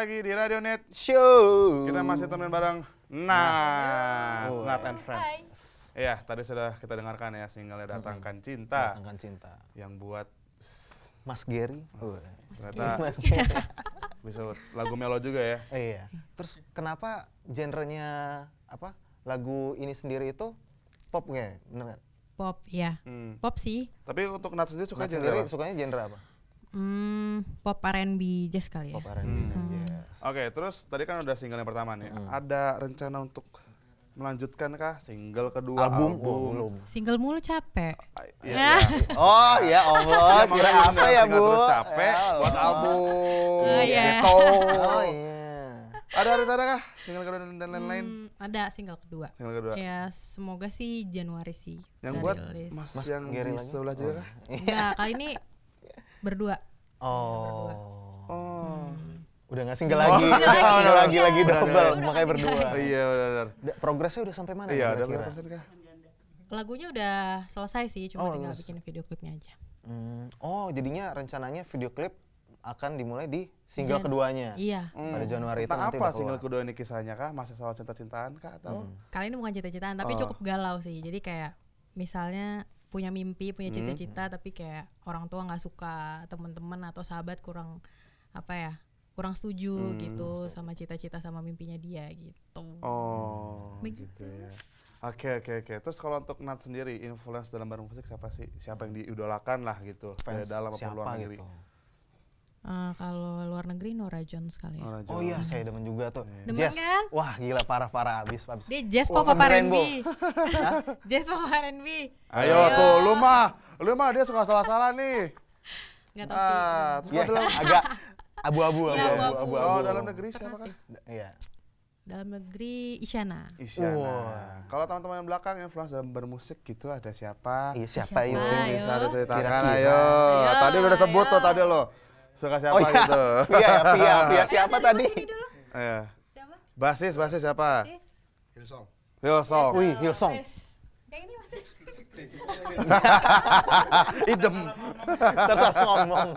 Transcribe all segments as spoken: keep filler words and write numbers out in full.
lagi di Radio Net Show. Kita masih temenin bareng Nat, Oh, Nat and Friends. Iya, tadi sudah kita dengarkan ya single Datangkan Cinta. Datangkan Cinta. Yang buat Mas Gary. Oh, ternyata Mas Gary. bisa buat lagu melo juga ya. Iya. Terus kenapa genrenya apa? Lagu ini sendiri itu pop nggak? Bener nggak? Pop, ya. Hmm. Pop sih. Tapi untuk Nat sendiri suka Nat genre sendiri apa? sukanya genre apa? Hmm, pop R and B jazz kali ya. Pop R and B Hmm. jazz. Oke, terus tadi kan udah single yang pertama nih. Hmm. Ada rencana untuk melanjutkan kah single kedua, Album, album? oh, belum. Single mulu capek. Ah, Iya, iya. Oh ya Allah, Iya, kira makanya apa ya single Bu? Terus capek Ya buat Allah. album. Oh, iya. Gitu. Oh iya. Ada rencana kah single kedua dan dan lain-lain? Hmm, ada single kedua. Single kedua. Ya semoga sih Januari sih. Yang udah buat rilis. Mas, Mas yang Gary di lagi? sebelah juga kah? Enggak, kali ini berdua. Oh. Oh. Udah nggak single Oh, lagi. single lagi. Udah lagi lagi Udah, double, udah. makanya berdua. Oh iya benar. Da- Progresnya udah sampai mana? Iya, ada kira-kira? berapa persen kah? Lagunya udah selesai sih, cuma Oh, tinggal bagus. bikin video klipnya aja. Hmm. Oh, jadinya rencananya video klip akan dimulai di single Jan- keduanya. Iya. Pada Januari itu Tentang nanti apa udah single keluar. kedua ini kisahnya kah? Masih soal cinta-cintaan kah atau? Hmm. Kali ini bukan cita-citaan, tapi Oh. cukup galau sih. Jadi kayak misalnya punya mimpi, punya Hmm. cita-cita, tapi kayak orang tua nggak suka, teman-teman atau sahabat kurang apa ya, kurang setuju Hmm. gitu sama cita-cita sama mimpinya dia gitu. Oh, Begitu. gitu ya. Oke oke oke. Terus kalau untuk Nat sendiri, influence dalam bermusik siapa sih? Siapa yang diidolakan lah gitu? Dari Fans dalam maupun siapa luar negeri. gitu. Eh, kalau luar negeri Norah Jones kali ya. Nora Oh Jones. iya, saya demen juga tuh. Demen Jazz. kan? Wah, gila parah-parah abis abis. Dia jazz Wah, pop apa kan R and B? Rainbow. Jazz pop apa R and B? Ayo tuh, lu mah, lu mah dia suka salah-salah nih. Nggak tahu sih. Ah, terus Iya, kalau dalam, agak abu-abu, Iya, abu-abu, abu-abu. abu-abu. oh, dalam negeri siapa kan? Iya. Dalam negeri Isyana. Isyana. Wah. Kalau teman-teman yang belakang influence dalam bermusik gitu ada siapa? Iya, siapa Siapa? yuk? Ayo. Bisa diceritakan Kira-kira. ayo. Ayo, Tadi udah disebut ayo. tuh tadi lo. Suka siapa Oh iya, gitu? Via, ya, Via, Via siapa tadi? Iya. Basis, basis siapa? Hillsong. Hillsong. Wih, Hillsong. Yang ini masih. Idem. Terus ngomong.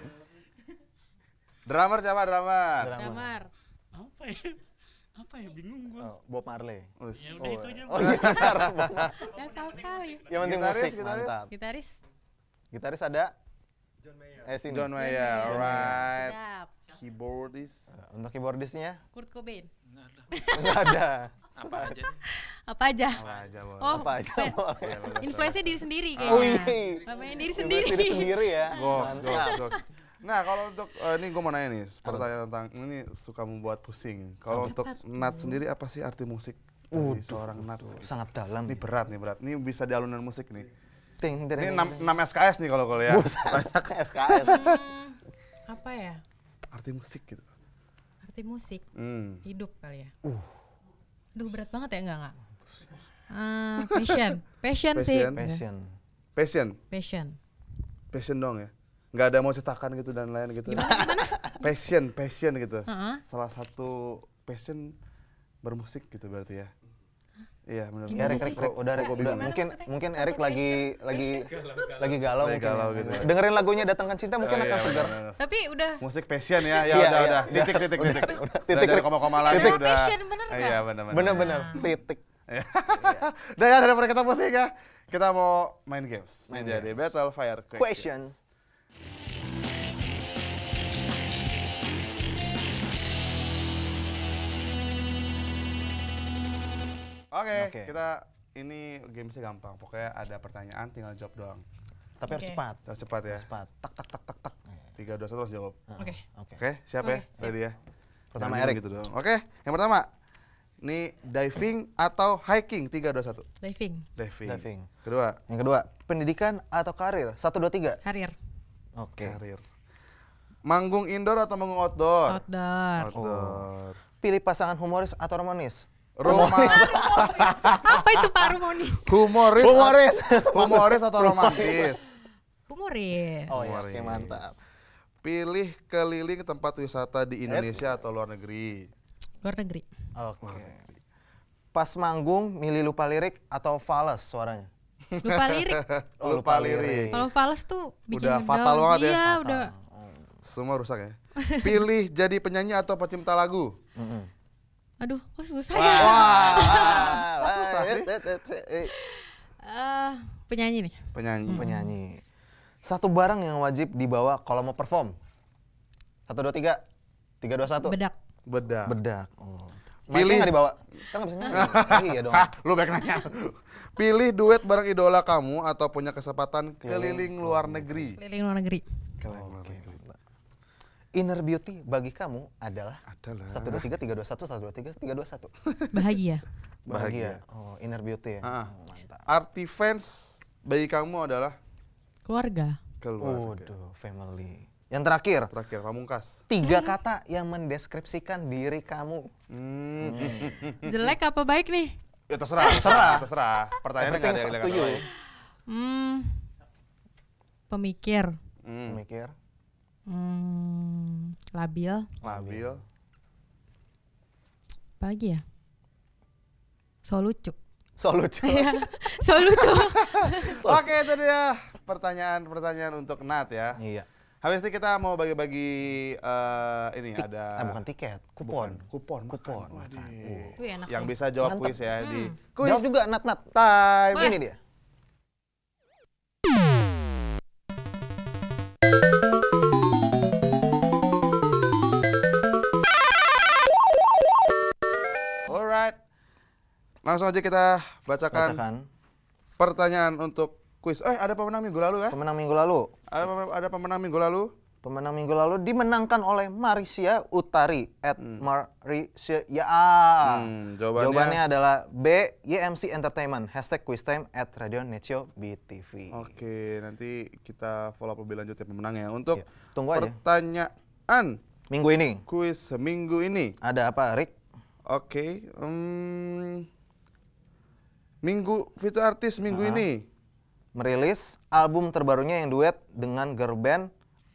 Drummer siapa drummer? Damar. Apa ya? Apa ya? Bingung gue. Oh, Bob Marley. Us. Ya udah itu aja. Oh iya, benar. Yang salah sekali. Yang penting Gitaris, musik, gitaris. mantap. Gitaris. Gitaris ada? John Mayer. Eh, sini. John Mayer, alright. Sedap. Keyboardist. Untuk keyboardisnya? Kurt Cobain. Enggak ada. Enggak ada. Apa aja deh. Apa aja? Apa aja boleh. Oh, Apa aja fe- boleh. Iya, boleh. influence diri sendiri Oh kayaknya. iya. Namanya diri sendiri. Diri sendiri ya. Goks, Mantap. goks, goks. Nah, kalau untuk eh, ini gue mau nanya nih, pertanyaan tentang ini suka membuat pusing. Kalau Apa untuk tuh? Nat sendiri apa sih arti musik? Uh, Dari seorang Nat. Sangat dalam. Ini berat nih, berat. Ini bisa di alunan musik nih. Ting, ting, Ini ting, enam ting. enam S K S nih kalau kalau ya. Buset, S K S. Hmm, apa ya? Arti musik gitu. Arti musik. Hmm. Hidup kali ya. Uh. Aduh berat banget ya, enggak enggak. Ah, passion. Passion sih. Passion. Passion. Passion, Passion. passion dong ya. Nggak ada mau cetakan gitu dan lain gitu. Gimana gimana? Passion, passion gitu. Heeh. Salah satu passion bermusik gitu berarti ya. Iya benar. Ya, Erik, Erik, Erik, udah, Erik, udah. Gimana Mungkin, maksudnya? mungkin Apa Erik lagi, lagi, lagi galau Lagi mungkin. galau ya. gitu. Dengerin lagunya Datangkan Cinta mungkin Oh, akan iya, segar. benar, benar. Tapi udah Musik passion ya, ya Iya, udah iya. udah. Titik titik Udah, titik. udah, Titik titik. koma-koma Musik lagi adalah udah. passion, bener nggak? Iya benar benar. Bener-bener, Nah. titik. Udah ya daripada kita musik ya, kita mau main games. Main Ini jadi games. Battle Fire Question. Question. Oke, Oke. kita ini gamesnya gampang. Pokoknya ada pertanyaan, tinggal jawab doang. Tapi harus Oke. cepat. Harus cepat ya. Harus cepat. Tak, tak, tak, tak, tak. Tiga dua satu harus jawab. Oke. Oke. Oke, siap Oke, ya? siap. Ready ya? Pertama Jangan Erik. gitu dong. Oke, yang pertama. Ini diving atau hiking? Tiga dua satu. Diving. Diving. Diving. Kedua, Yang kedua, pendidikan atau karir? Satu, dua, tiga. Karir. Oke. karir. Manggung indoor atau manggung outdoor? Outdoor. Outdoor. Pilih pasangan humoris atau romanis? Romantis. Apa itu Pak Rumonis? Humoris. Humoris. Humoris atau romantis? Humoris. Oh iya, oke Humoris. mantap. Pilih keliling tempat wisata di Indonesia atau luar negeri? Luar negeri. Oke. Pas manggung, milih lupa lirik atau fals suaranya? Lupa lirik. Oh, lupa lirik. Kalau fals tuh bikin Udah ngedown. fatal banget ya. Iya, Fatal. udah Semua rusak ya. Pilih jadi penyanyi atau pencipta lagu? Mm-mm. Aduh, kok susah ya? Wah, Susah sih. eh, Eh, penyanyi nih. Penyanyi. penyanyi. Satu barang yang wajib dibawa kalau mau perform. Satu dua tiga, tiga dua satu. Bedak. Bedak. Bedak. Oh. Pilih- Pilih nggak dibawa? Kan nggak bisa nyanyi. Iya dong. Hah, lu baik nanya. Pilih duet bareng idola kamu atau punya kesempatan keliling luar negeri. Keliling luar negeri. Keliling luar Oke, negeri. mantap. Inner beauty bagi kamu adalah Adalah. satu dua tiga tiga dua satu satu dua tiga tiga dua satu. Bahagia. Bahagia. Oh, inner beauty ya. Ah. Oh, mantap. Arti fans bagi kamu adalah Keluarga. keluarga. Waduh, family. Yang terakhir, Terakhir, pamungkas. tiga kata yang mendeskripsikan diri kamu. Hmm. Jelek apa baik nih? Ya terserah, terserah, terserah. Pertanyaannya nggak ada yang Everything's up bilang to you. lain. Hmm, pemikir. Hmm. Mikir. Hmm, labil. Labil. Apa lagi ya? So lucu. So lucu. Iya, so lucu. Oke, itu dia pertanyaan-pertanyaan untuk Nat ya. Iya. Habis ini kita mau bagi-bagi eh, ini Tik- ada ah, bukan tiket, kupon. kupon, Kupon, makan. makan. Waduh. Uh. Wih, enak Yang tuh. bisa jawab Mantep. kuis ya di Hmm. kuis Jawab juga Nat-Nat. time. Boleh. Ini dia. Alright. Langsung aja kita bacakan, Bacakan. pertanyaan untuk kuis. Eh, ada pemenang minggu lalu ya? Pemenang minggu lalu. Ada, pem- ada pemenang minggu lalu. Pemenang minggu lalu dimenangkan oleh Marisia Utari at Marisia ya. Hmm, jawabannya, Jawabannya adalah B, Y M C Entertainment, hashtag quiz time at Radio Netio B T V. Oke, nanti kita follow up lebih lanjut ya pemenangnya. Untuk Iya, tunggu aja. pertanyaan Minggu ini kuis minggu ini. ada apa, Rick? Oke, hmm, minggu fitur artis minggu Ah. ini. Merilis album terbarunya yang duet dengan girl band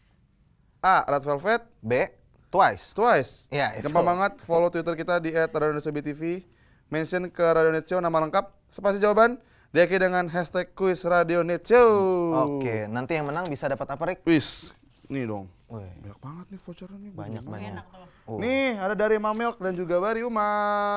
A. Red Velvet. B, Twice. Twice. Ya, itu. Gampang banget, follow Twitter kita di et radio netio b t v. Mention ke Radio Netio nama lengkap, spasi jawaban, diakhiri dengan hashtag kuis Radio Netio. Oke, nanti yang menang bisa dapat apa, Rick? Wis, nih dong. Wih, Banyak banget nih vouchernya nih. banyak banyak. Oh. Nih, ada dari Mamilk dan juga Bari Uma.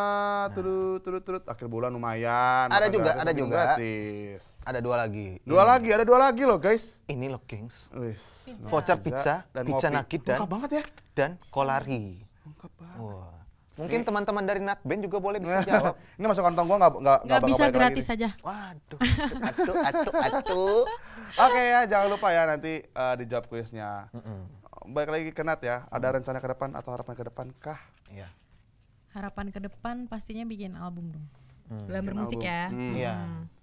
Turut, turut, turut. Akhir bulan lumayan. Ada makan juga, gratis, ada minum juga. Gratis. Ada dua lagi. Dua Ini. lagi, ada dua lagi loh guys. Ini loh, Kings. Wis. Voucher pizza, pizza ngopi. nugget dan Lengkap banget ya. dan kolari. Lengkap banget. Wah. Mungkin teman-teman dari Natband juga boleh bisa jawab. Ini masuk kantong gua nggak nggak Nggak bakal bisa balik lagi gratis nih. aja. Waduh, aduh, aduh, aduh. Oke ya, jangan lupa ya nanti eh, dijawab kuisnya. Mm-mm. Baik lagi ke Nat ya. Ada rencana ke depan atau harapan ke depan kah? Iya. Harapan ke depan pastinya bikin album dong. Hmm. Dalam bermusik album. ya. Hmm. Iya.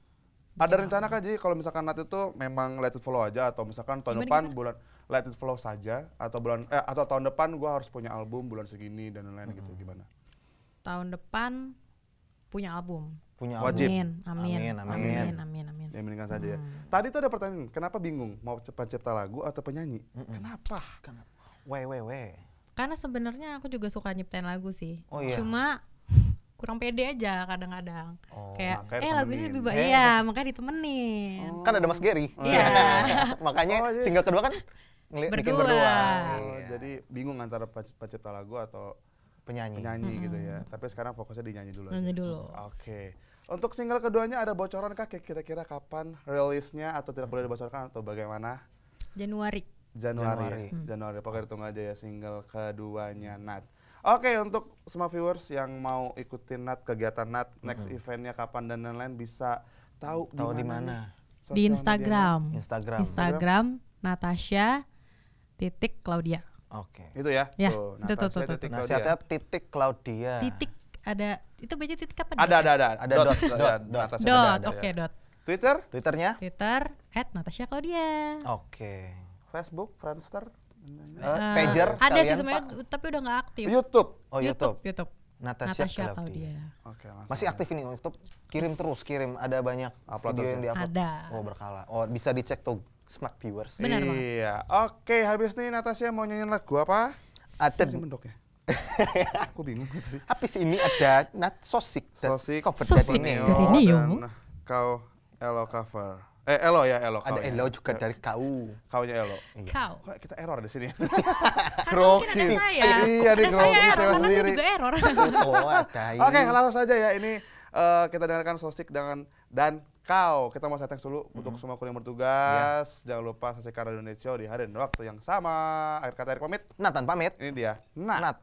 Ada rencana kah jadi kalau misalkan Nat itu memang let it flow aja atau misalkan tahun Gimana, depan gimana? bulan let it flow saja atau bulan eh atau tahun depan gua harus punya album bulan segini dan lain-lain gitu gimana? Tahun depan punya album. Punya Wajib. Amin, amin, Amin, amin, amin. amin, amin, amin. Ya mendingan saja ya. Hmm. Tadi tuh ada pertanyaan, kenapa bingung mau pencipta lagu atau penyanyi? Kenapa? Weh, weh, weh. Karena sebenarnya aku juga suka nyiptain lagu sih. Oh iya. Cuma kurang pede aja kadang-kadang. Oh, Kayak makanya eh lagu ini ditemenin. lebih baik. Eh. Iya, makanya ditemenin. Kan ada Mas Gary. Iya. Makanya Oh, iya. single kedua kan ngeli- bikin Berdua. berdua. Oh, Iya. jadi bingung antara pe- pencipta lagu atau penyanyi. penyanyi gitu ya. Tapi sekarang fokusnya di nyanyi dulu. aja. Nyanyi dulu. Oke. Untuk single keduanya ada bocoran kah kira-kira kapan rilisnya atau tidak boleh dibocorkan atau bagaimana? Januari. Januari. Januari. ya? Januari. Pokoknya tunggu aja ya single keduanya Nat. Oke, untuk semua viewers yang mau ikutin Nat, kegiatan Nat, next eventnya kapan dan lain-lain bisa tahu Tahu di nih mana? sosial Di medianya. Instagram. Instagram. Instagram Natasha titik Claudia. Oke. Itu ya. Ya, Tuh, itu, tuh, Natasha tuh, tuh, titik tuh. Claudia. Nasihatnya titik Claudia. Titik ada itu baca titik apa? Ada ada ada. Ada dot, ya, dot, dot. Natasha Dot, ada, ada, oke ya. dot. Twitter, Twitternya? Twitter at Natasha Claudia. Oke. Facebook, Friendster, Eh, Eh, pager ada sih sekalian, sebenarnya Pak. tapi udah nggak aktif. YouTube. Oh, YouTube. YouTube. Natasha, Natasha Claudia. Claudia. Oke, langsung Masih aja. aktif ini YouTube. Kirim terus, kirim. Ada banyak Upload video terus yang ya? diupload. Ada. Oh, berkala. Oh, bisa dicek tuh smart viewers. Benar banget. Iya. Oke, habis nih Natasha mau nyanyiin lagu apa? Ada Masih mendok ya? Aku bingung tadi. habis ini ada Nat Sosik. dan Sosik, cover Sosik dari dari Neo. Neo. dan kau Elo Cover. Eh, Elo ya, Elo. Ada kaunya. elo juga Eh, dari kau. Kaunya Elo. Kau. Kok kita error di sini? Karena mungkin ada Grogi. saya. Iya, di Ada saya grogi error, cewek karena saya sendiri. juga error. Oh, ada. Oke, langsung saja ya. Ini eh, kita dengarkan Sosik dengan dan kau. Kita mau setting dulu untuk semua kru yang bertugas. Jangan lupa saksikan Radio Indonesia di hari dan waktu yang sama. Akhir kata Erik pamit. Nathan pamit. Ini dia. Nah. Nat.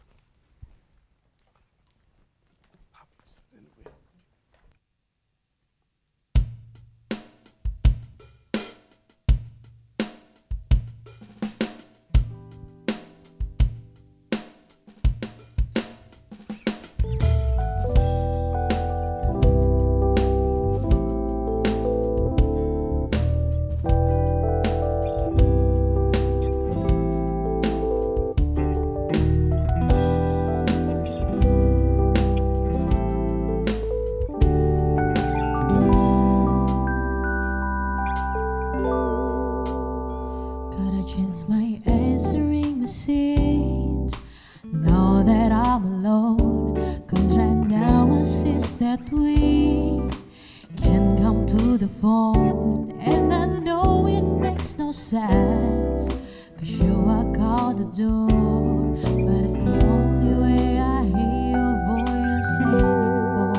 Gotta change my answering machine. Know that I'm alone. Cause right now I see that we can come to the phone. And I know it makes no sense. Cause you walk out the door. But it's the only way I hear your voice anymore.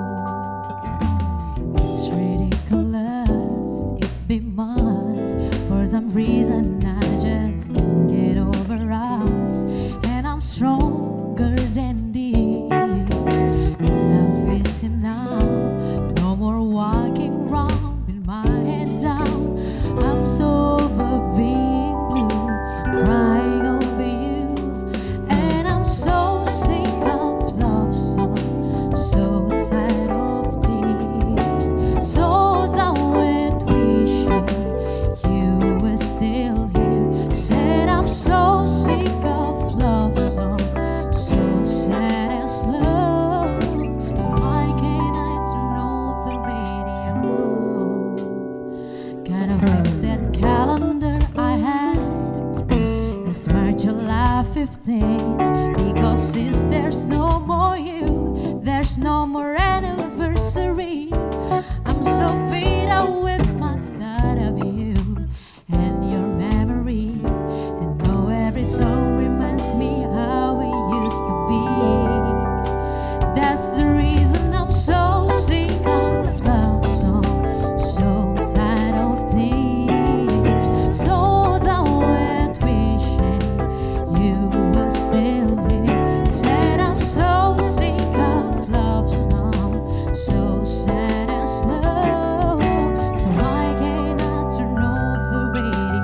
It's ridiculous, it's been months. For some reason I just can't get over us. And I'm stronger than this. Enough is enough. No more walking around with my head down. I'm so over being blue, crying over you. And I'm so sick of love songs, so tired of tears, so done with wishing you were still here. Said I'm so sick of love songs, so sad and slow. So why can't I turn off the radio? Gotta fix that calendar I had. It's March, July fifteenth. Because since there's no more you, there's no more anniversary. I'm so fed up with my thought of you and your memory. And know every song reminds me how we used to be. That's the reason I'm so sick of love songs, so tired of tears, so done with wishing you were still here. Said I'm so sick of love songs, so sad and slow. So why can't I turn off the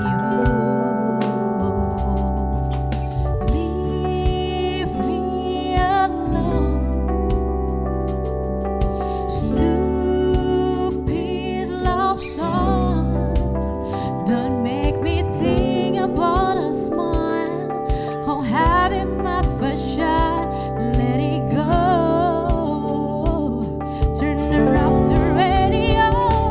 radio? Leave me alone. Stupid love song. Don't make me think about a smile. Oh, having my first shot, let it go. Turn her off the radio.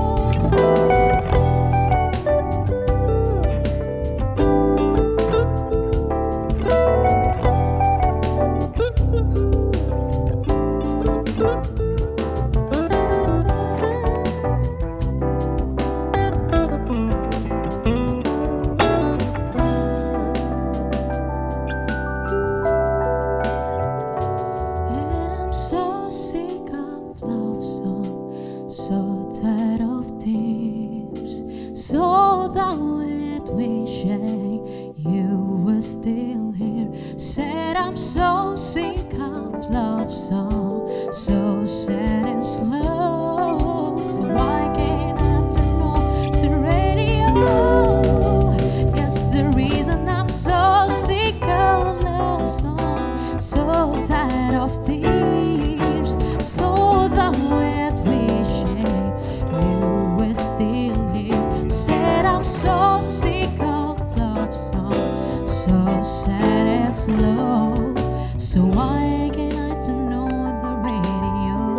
And I'm so sick of love songs, so tired of tears, so done with wishing you were still here. Said I'm so sick of love songs, so sad and slow. So why can't I turn off the radio? Guess the reason I'm so sick of love songs, so tired of tears, so done with wishing you were still here. Said I'm so sick of love songs, so sad and slow. So why can't I turn on the radio?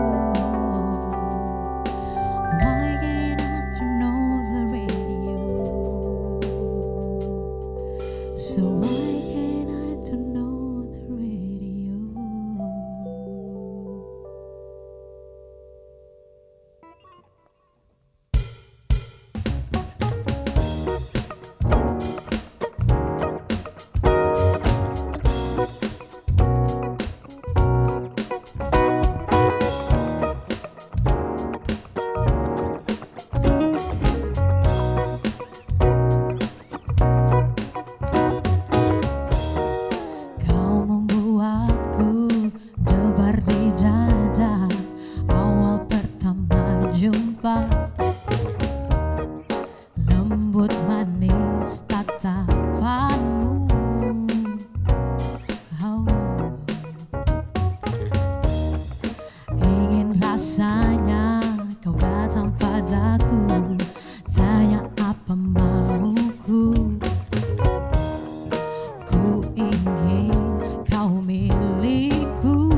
Why can't I turn on the radio? So why can't I turn on the radio? cintaku, tanya apa mauku. Ku ingin kau milikku.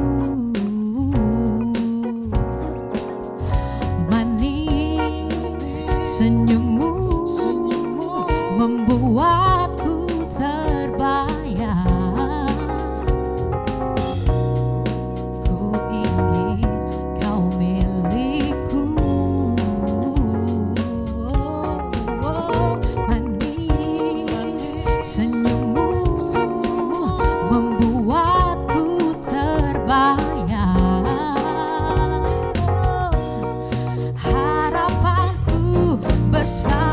Manis senyummu membuatku terbayang. Ku ingin kau milikku. Oh, oh, manis senyummu membuatku terbayang. Harapanku bersama